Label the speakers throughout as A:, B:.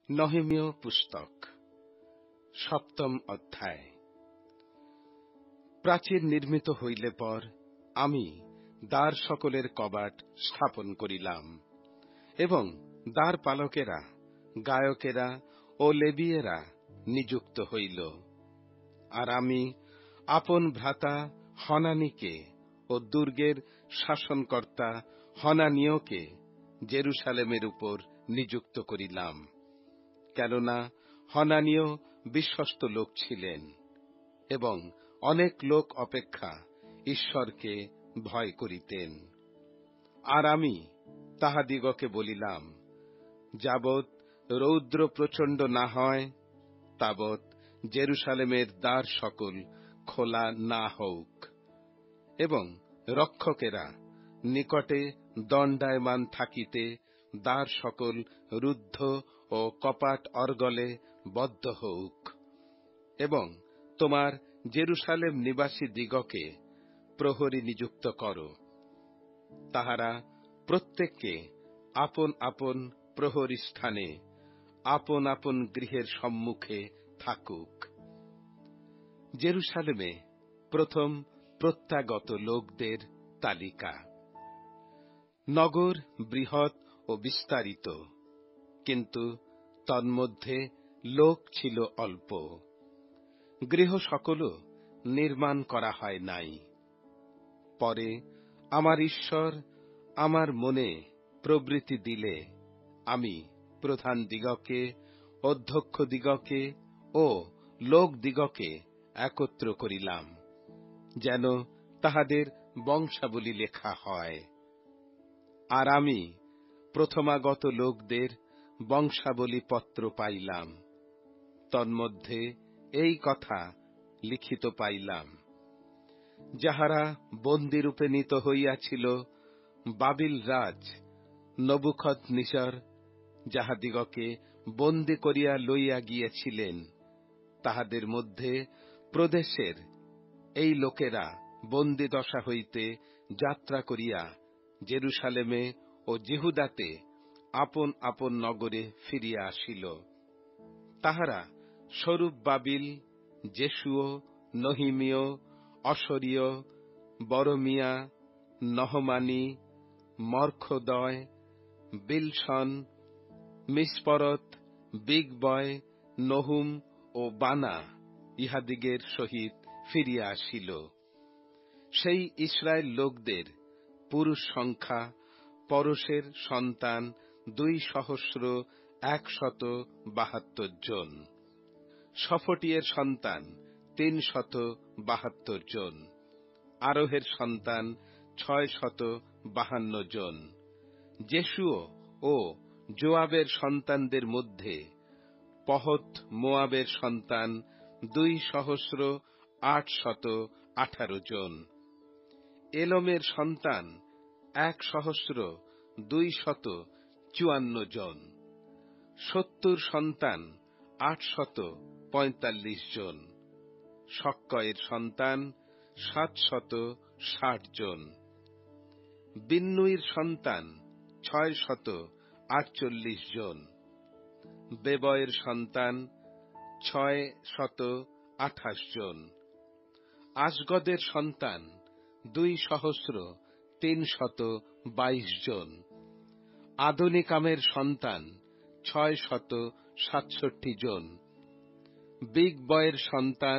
A: নহেমীয় পুস্তক সপ্তম অধ্যায়। প্রাচীর নির্মিত হইলে পর আমি দ্বার সকলের কবাট স্থাপন করিলাম, এবং দ্বার পালকেরা, গায়কেরা ও লেবীয়েরা নিযুক্ত হইল। আর আমি আপন ভ্রাতা হনানীকে ও দুর্গের শাসনকর্তা হনানীয়কে জেরুসালেমের উপর নিযুক্ত করিলাম, কেননা হনানীয় বিশ্বস্ত লোক ছিলেন এবং অনেক লোক অপেক্ষা ঈশ্বরকে ভয় করিতেন। আর আমি তাহাদিগকে বলিলাম, যাবৎ রৌদ্র প্রচণ্ড না হয় তাবৎ জেরুসালেমের দ্বার সকল খোলা না হউক, এবং রক্ষকেরা নিকটে দণ্ডায়মান থাকিতে দ্বার সকল রুদ্ধ ও কপাট অর্গলে বদ্ধ হউক, এবং তোমার জেরুসালেম নিবাসী দিগকে প্রহরী নিযুক্ত করো। তাহারা প্রত্যেককে আপন আপন প্রহরী স্থানে আপন আপন গৃহের সম্মুখে থাকুক। জেরুসালেমে প্রথম প্রত্যাগত লোকদের তালিকা। নগর বৃহৎ ও বিস্তারিত, কিন্তু তন্মধ্যে লোক ছিল অল্প। গৃহ সকলও নির্মাণ করা হয় নাই। পরে আমার ঈশ্বর আমার মনে প্রবৃত্তি দিলে আমি প্রধান দিগকে, অধ্যক্ষ দিগকে ও লোক দিগকে একত্র করিলাম, যেন তাহাদের বংশাবলী লেখা হয়। আর আমি প্রথমাগত লোকদের বংশাবলী পত্র পাইলাম, তন্মধ্যে এই কথা লিখিত পাইলাম, যাহারা বন্দিরূপে নীত হইয়াছিল বাবিল রাজ নবুখদনেস্সর যাহাদিগকে বন্দী করিয়া লইয়া গিয়েছিলেন, তাহাদের মধ্যে প্রদেশের এই লোকেরা বন্দিদশা হইতে যাত্রা করিয়া জেরুসালেমে ও জিহুদাতে আপন আপন নগরে ফিরিয়া আসিল। তাহারা সরুব্বাবিল, জেসুয়, নহিমীয়, অসরীয়, বরমিয়া, নহমানী, মরখোদয়, বিলশন, মিসপরত, বিগবয়, নহুম ও বানা ইহাদিগের সহিত ফিরিয়া আসিল। সেই ইসরায়েল লোকদের পুরুষ সংখ্যা পরশের সন্তান 2,172 জন, সফটিয়ের সন্তান 372 জন, আরোহের সন্তান 652 জন। জেসুয় ও যোয়াবের সন্তানদের মধ্যে পহত মোয়াবের সন্তান 2,818 জন, এলমের সন্তান 1,254 জন, 70 সন্তান 845 জন, শক্কয়ের সন্তান 760 জন, বিন্নুইর সন্তান 648 জন, বেবয়ের সন্তান 628 জন, আশগদের সন্তান 2,322 জন, আদোনিকামের সন্তান 667 জন, বিগবয়ের সন্তান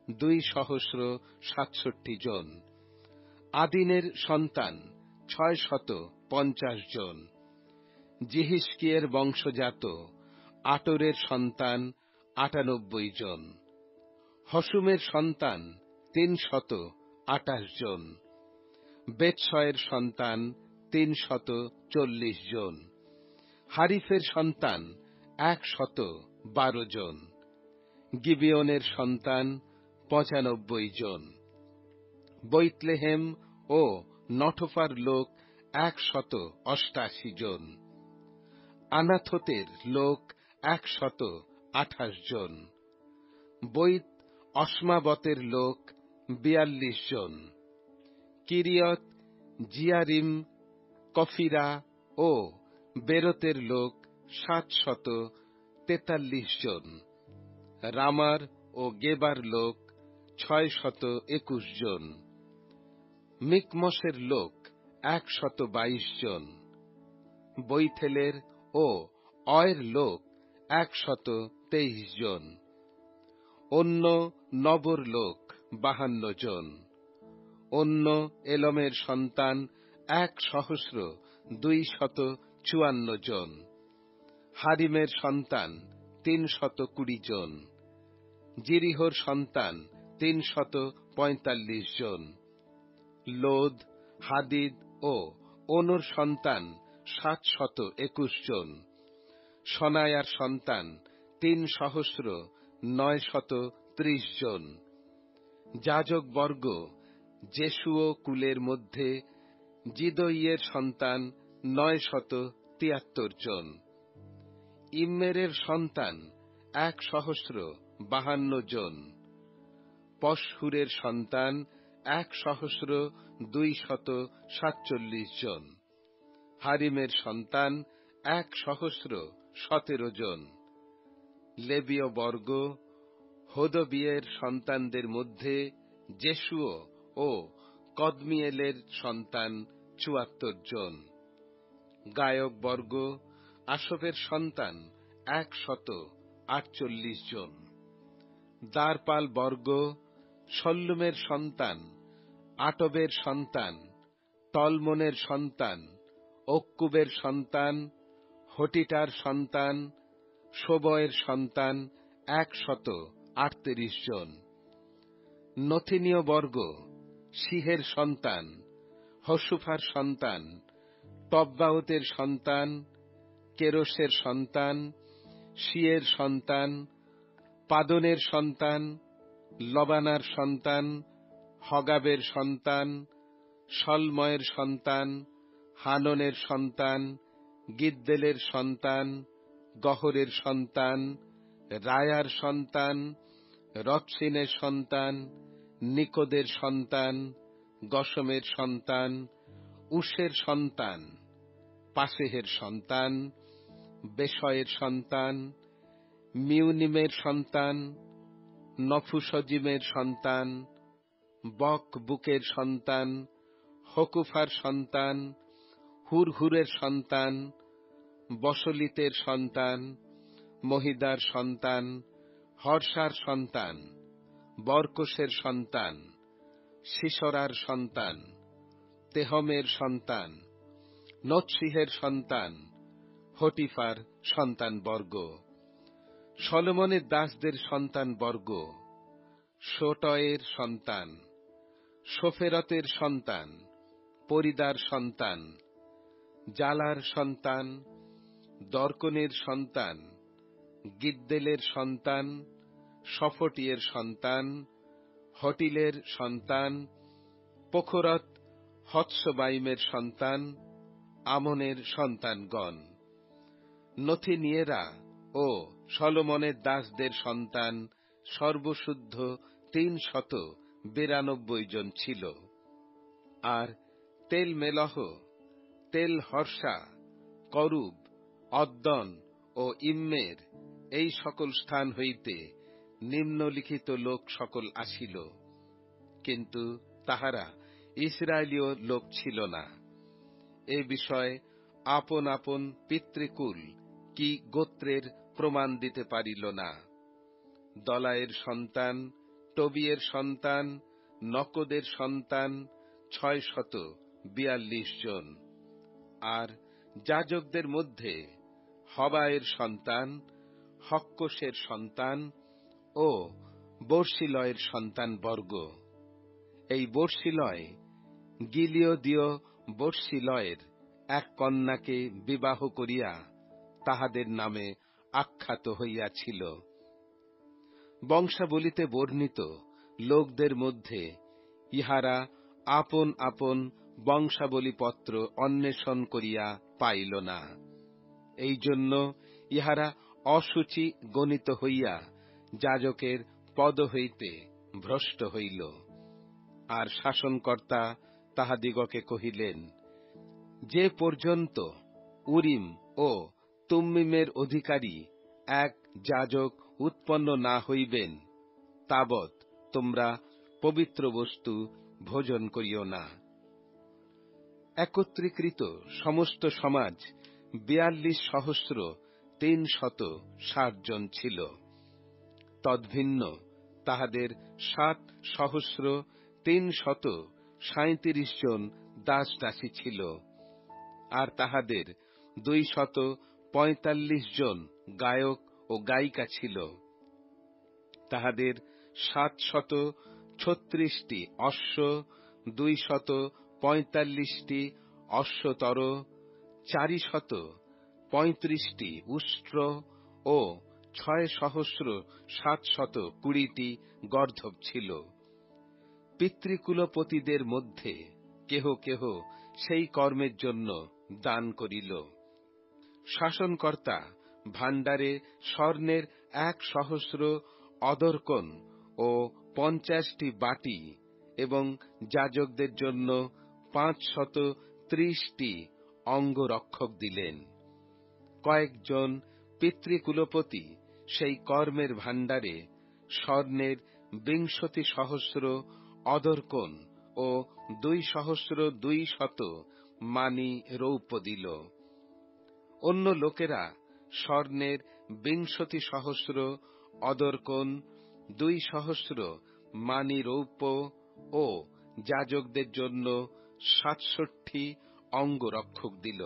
A: 2,67 জন, আদিনের সন্তান 650 জন, জিহিস্কিয়ের বংশজাত আটরের সন্তান 98 জন, হসুমের সন্তান 328 জন, বেতশয়ের সন্তান 340 জন, হারিফের সন্তান 112 জন, গিবিয়নের সন্তান 95 জন, বৈতলেহেম ও নটোফার লোক 188 জন, আনাথোতের লোক 128 জন, বৈত অসমাবতের লোক 42 জন, কিরিয়ত জিয়ারিম, কফিরা ও বেরোতের লোক 740 43 জন, রামার ও গেবার লোক 621 জন, মিকমশের লোক 122 জন, বৈথেলের ও অয়ের লোক 123 জন, অন্য নবর লোক 52 জন, অন্য এলমের সন্তান 1,254 জন, হারিমের সন্তান 320 জন, জিরিহর সন্তান 345 জন, লোদ, হাদিদ ও ওনোর সন্তান 721 জন, শনায়ার সন্তান 3,930 জন, যাজক বর্গ জেশুও কুলের মধ্যে জিদইয়ের সন্তান 973 জন, ইম্মেরের সন্তান 1,052 জন, পশহুরের সন্তান 1,247 জন, হারিমের সন্তান 1,017 জন, লেবীয় বর্গ হোদবিয়ের সন্তানদের মধ্যে জেশুও ও কদমিয়েলের সন্তান 74 জন, গায়ক বর্গ আশফের সন্তান 148 জন, দ্বারপাল বর্গ শল্লুমের সন্তান, আটবের সন্তান, তলমনের সন্তান, অক্কুবের সন্তান, হটিটার সন্তান, শোবয়ের সন্তান 138 জন, নথিনীয় বর্গ শিহের সন্তান, হসুফার সন্তান, টব্বাউতের সন্তান, কেরোসের সন্তান, শিয়ের সন্তান, পাদনের সন্তান, লবানার সন্তান, হগাবের সন্তান, সলময়ের সন্তান, হাননের সন্তান, গিদ্দেলের সন্তান, গহরের সন্তান, রায়ার সন্তান, রৎসিনের সন্তান, নিকোদের সন্তান, গসমের সন্তান, উশের সন্তান, পাসেহের সন্তান, বেশয়ের সন্তান, মিউনিমের সন্তান, নফুসজিমের সন্তান, বকবুকের সন্তান, হকুফার সন্তান, হুরহুরের সন্তান, বসলিতের সন্তান, মহিদার সন্তান, হর্ষার সন্তান, বরকোশের সন্তান, সিসরার সন্তান, তেহমের সন্তান, নৎসিহের সন্তান, হটিফার সন্তান বর্গ, সলোমনের দাসদের সন্তান বর্গ, শোটয়ের সন্তান, সোফেরতের সন্তান, পরিদার সন্তান, জালার সন্তান, দর্কনের সন্তান, গিদ্দেলের সন্তান, সফটিয়ের সন্তান, হটিলের সন্তান, পোখরত হৎসবাইমের সন্তান, আমনের সন্তানগণ, নথিনিয়েরা ও সলোমনের দাসদের সন্তান সর্বশুদ্ধ 392 জন ছিল। আর তেল মেলহ, তেল হর্ষা, করুব, অদ্দন ও ইম্মের এই সকল স্থান হইতে নিম্নলিখিত লোক সকল আসিল, কিন্তু তাহারা ইসরায়েলীয় লোক ছিল না। এ বিষয়ে আপন আপন পিতৃকুল কি গোত্রের প্রমাণ দিতে পারিল না। দলায়ের সন্তান, টবিয়ের সন্তান, নকদের সন্তান 642 জন। আর যাজকদের মধ্যে হবায়ের সন্তান, হক্কোশের সন্তান ও বর্ষিলয়ের সন্তান বর্গ। এই বর্ষিলয় গিলিয়দীয় বর্ষিলয়ের এক কন্যাকে বিবাহ করিয়া তাহাদের নামে আখ্যাত হইয়াছিল। বংশাবলিতে বর্ণিত লোকদের মধ্যে ইহারা আপন আপন বংশাবলীপত্র অন্বেষণ করিয়া পাইল না। এই জন্য ইহারা অসুচি গণিত হইয়া যাজকের পদ হইতে ভ্রষ্ট হইল। আর শাসনকর্তা তাহাদিগকে কহিলেন, যে পর্যন্ত উরিম ও তুম্মিমের অধিকারী এক যাজক উৎপন্ন না হইবেন তাবৎ তোমরা পবিত্র বস্তু ভোজন করিও না। একত্রীকৃত সমস্ত সমাজ 42,360 জন ছিল। তদ্ভিন্ন তাহাদের 7,337 জন দাস দাসী ছিল, আর তাহাদের 245 জন গায়ক ও গায়িকা ছিল। তাহাদের 736টি অশ্ব, 245টি অশ্বতর, 435টি উষ্ট্র ও 6,720টি গর্ধব ছিল। পিতৃকুলপতিদের মধ্যে কেহ কেহ সেই কর্মের জন্য দান করিল। শাসনকর্তা ভাণ্ডারে স্বর্ণের 1,000 অদর্কন ও 50টি বাটি এবং যাজকদের জন্য 530টি অঙ্গরক্ষক দিলেন। কয়েকজন পিতৃকুলপতি সেই কর্মের ভাণ্ডারে স্বর্ণের 20,000 অদর্কন ও 2,200 মানি রৌপ্য দিল। অন্য লোকেরা স্বর্ণের 20,000 অদর্কন, 2,000 মানি রৌপ্য ও যাজকদের জন্য 67টি অঙ্গরক্ষক দিল।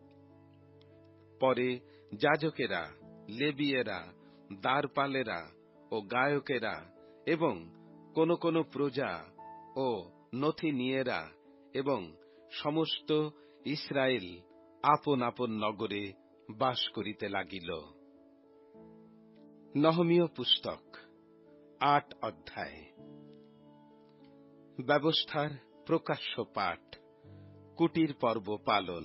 A: পরে যাজকেরা, লেবীয়েরা, দ্বারপালেরা ও গায়কেরা এবং কোন প্রজা ও নথি নিয়েরা এবং সমস্ত ইসরায়েল আপন আপন নগরে বাস করিতে লাগিল। নহমীয় পুস্তক 8 অধ্যায়। ব্যবস্থার প্রকাশ্য পাঠ। কুটির পর্ব পালন।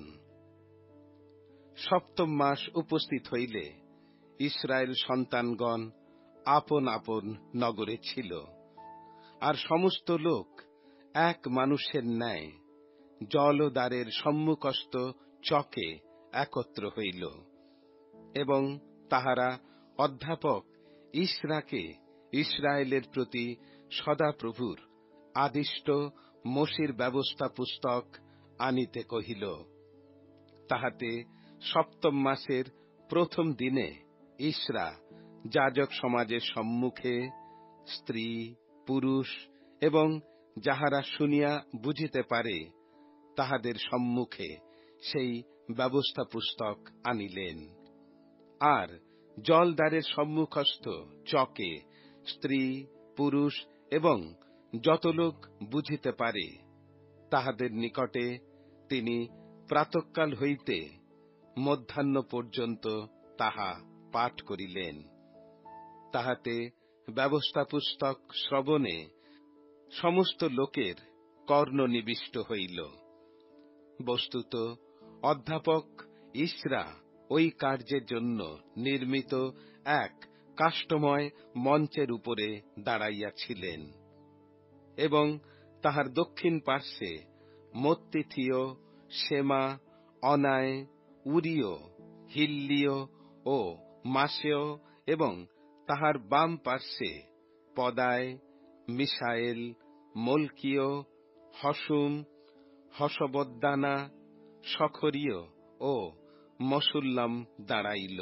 A: সপ্তম মাস উপস্থিত হইলে ইসরায়েল সন্তানগণ আপন আপন নগরে ছিল, আর সমস্ত লোক এক মানুষের ন্যায় জলদ্বারের সম্মুখস্থ চকে একত্র হইল। এবং তাহারা অধ্যাপক ইসরাকে ইসরায়েলের প্রতি সদাপ্রভুর আদিষ্ট মোশির ব্যবস্থা পুস্তক আনিতে কহিল। তাহাতে সপ্তম মাসের প্রথম দিনে ইসরা যাজক সমাজের সম্মুখে স্ত্রী, পুরুষ এবং যাহারা শুনিয়া বুঝিতে পারে তাহাদের সম্মুখে সেই ব্যবস্থা পুস্তক আনিলেন। আর জলদ্বারের সম্মুখস্থ চকে স্ত্রী, পুরুষ এবং যত লোক বুঝিতে পারে তাহাদের নিকটে তিনি প্রাতঃকাল হইতে মধ্যাহ্ন পর্যন্ত তাহা পাঠ করিলেন। তাহাতে ব্যবস্থা পুস্তক শ্রবণে সমস্ত লোকের কর্ণ নিবিষ্ট হইল। বস্তুত অধ্যাপক ইসরা ওই কার্যের জন্য নির্মিত এক কাষ্ঠময় মঞ্চের উপরে দাঁড়াইয়াছিলেন, এবং তাহার দক্ষিণ পার্শ্বে মত্তিথীয়, শেমা, অনায়, উরীয়, হিল্লীয় ও মাসেয়, এবং তাহার বাম পার্শ্বে পদায়, মিশায়েল, মলকীয়, হশুম, হশবদ্দানা, সখরীয় ও মশুল্লাম দাঁড়াইল।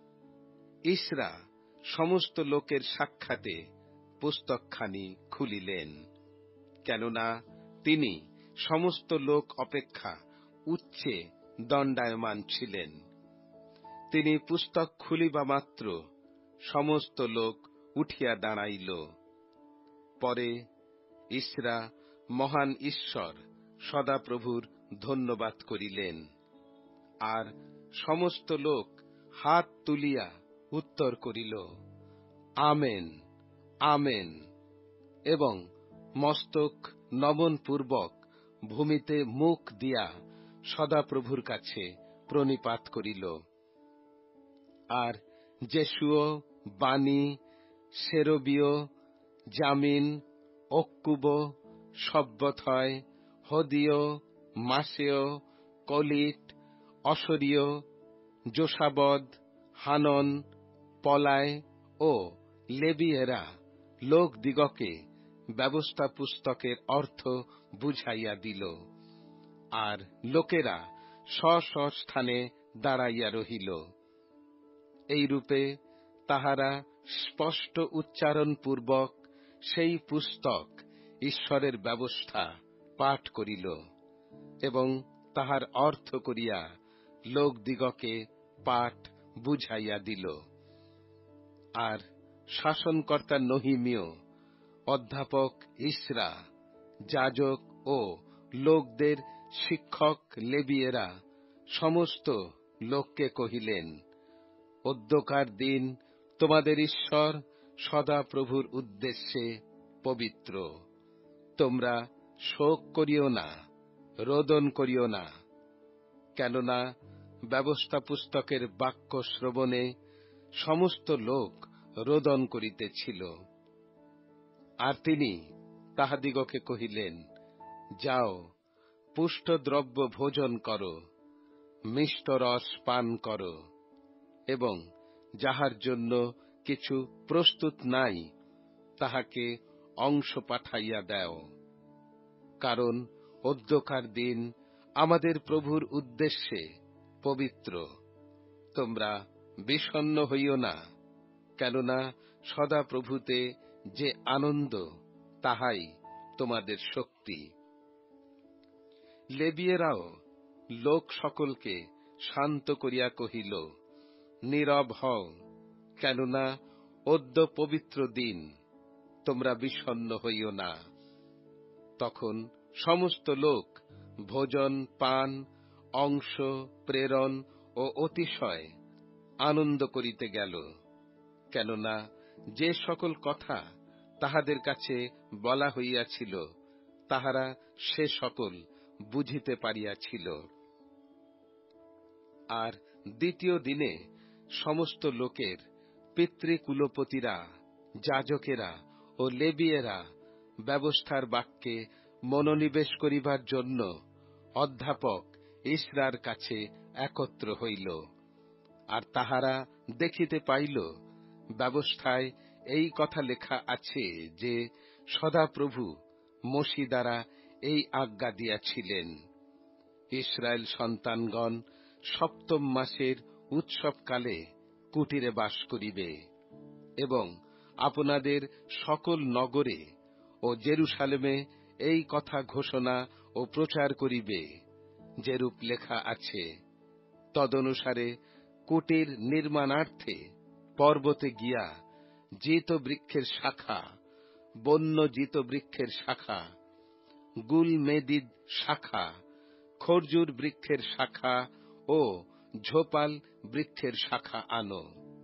A: ইসরা সমস্ত লোকের সাক্ষাতে পুস্তকখানি খুলিলেন, কেননা তিনি সমস্ত লোক অপেক্ষা উচ্চে দণ্ডায়মান ছিলেন। তিনি পুস্তক খুলিবা মাত্র সমস্ত লোক উঠিয়া দাঁড়াইল। পরে ইসরা মহান ঈশ্বর সদাপ্রভুর ধন্যবাদ করিলেন, আর সমস্ত লোক হাত তুলিয়া উত্তর করিল, আমেন, আমেন, এবং মস্তক নমনপূর্বক ভূমিতে মুখ দিয়া সদাপ্রভুর কাছে প্রণিপাত করিল। আর জেশুয়, বানি, সেরবীয়, জামিন, অক্কুব, সব্বথয়, হদীয়, মাসেয়, কলিট, অসরীয়, জোসাবদ, হানন, পলায় ও লেবীয়েরা লোকদিগকে ব্যবস্থা পুস্তকের অর্থ বুঝাইয়া দিল। আর লোকেরা স্ব স্থানে দাঁড়াইয়া রহিল। এইরূপে তাহারা স্পষ্ট উচ্চারণপূর্বক সেই পুস্তক ঈশ্বরের ব্যবস্থা পাঠ করিল এবং তাহার অর্থ করিয়া লোকদিগকে পাঠ বুঝাইয়া দিল। আর শাসনকর্তা নহিমীয়, অধ্যাপক ইসরা, যাজক ও লোকদের শিক্ষক লেবীয়েরা সমস্ত লোককে কহিলেন, অদ্যকার দিন তোমাদের ঈশ্বর সদাপ্রভুর উদ্দেশ্যে পবিত্র। তোমরা শোক করিও না, রোদন করিও না, কেননা ব্যবস্থা পুস্তকের বাক্য শ্রবণে সমস্ত লোক রোদন করিতেছিল। আর তিনি তাহাদিগকে কহিলেন, যাও, পুষ্টদ্রব্য ভোজন করো, মিষ্ট রস পান করো, এবং যাহার জন্য কিছু প্রস্তুত নাই তাহাকে অংশ পাঠাইয়া দাও, কারণ অদ্যকার দিন আমাদের প্রভুর উদ্দেশ্যে পবিত্র। তোমরা বিষণ্ণ হইও না, কেননা সদাপ্রভুতে যে আনন্দ তাহাই তোমাদের শক্তি। লেবীয়েরাও লোক সকলকে শান্ত করিয়া কহিল, নীরব হও, কেননা অদ্য পবিত্র দিন, তোমরা বিষণ্ণ হইও না। তখন সমস্ত লোক ভোজন পান, অংশ প্রেরণ ও অতিশয় আনন্দ করিতে গেল, কেননা যে সকল কথা তাহাদের কাছে বলা হইয়াছিল তাহারা সে সকল বুঝিতে পারিয়াছিল। আর দ্বিতীয় দিনে সমস্ত লোকের পিতৃকুলপতিরা, যাজকেরা ও লেবীয়েরা ব্যবস্থার বাক্যে মনোনিবেশ করিবার জন্য অধ্যাপক ইসরার কাছে একত্র হইল। আর তাহারা দেখিতে পাইল, ব্যবস্থায় এই কথা লেখা আছে যে সদাপ্রভু মোশি দ্বারা এই আজ্ঞা দিয়াছিলেন, ইসরায়েল সন্তানগণ সপ্তম মাসের উৎসবকালে কুটিরে বাস করিবে এবং আপনাদের সকল নগরে ও জেরুসালেমে এই কথা ঘোষণা ও প্রচার করিবে, যেরূপ লেখা আছে। তদনুসারে কুটির নির্মাণার্থে পর্বতে গিয়া জিত বৃক্ষের শাখা, বন্য জিত বৃক্ষের শাখা, গুলমেদিদ শাখা, খরজুর বৃক্ষের শাখা ও ঝোপাল বৃক্ষের শাখা আনো।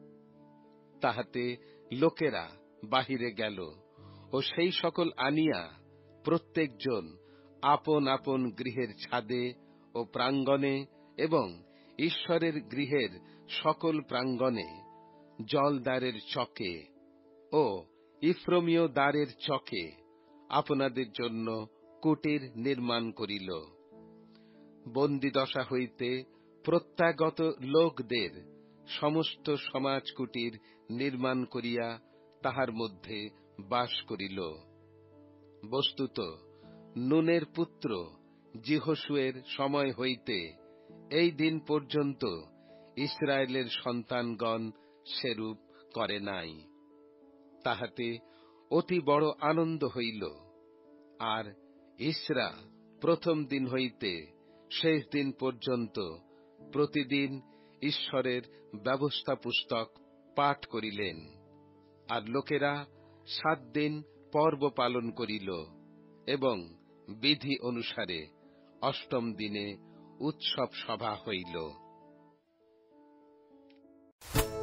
A: তাহাতে লোকেরা বাহিরে গেল ও সেই সকল আনিয়া প্রত্যেকজন আপন আপন গৃহের ছাদে ও প্রাঙ্গণে এবং ঈশ্বরের গৃহের সকল প্রাঙ্গণে, জলদ্বারের চকে ও ইফ্রমীয় দ্বারের চকে আপনাদের জন্য কুটির নির্মাণ করিল। বন্দিদশা হইতে প্রত্যাগত লোকদের সমস্ত সমাজ কুটির নির্মাণ করিয়া তাহার মধ্যে বাস করিল। বস্তুত নুনের পুত্র যিহোশুয়ের সময় হইতে এই দিন পর্যন্ত ইসরায়েলের সন্তানগণ সেরূপ করে নাই। তাহাতে অতি বড় আনন্দ হইল। আর ইসরা প্রথম দিন হইতে শেষ দিন পর্যন্ত প্রতিদিন ঈশ্বরের ব্যবস্থা পুস্তক পাঠ করিলেন। আর লোকেরা 7 দিন পর্ব পালন করিল এবং বিধি অনুসারে অষ্টম দিনে উৎসব সভা হইল।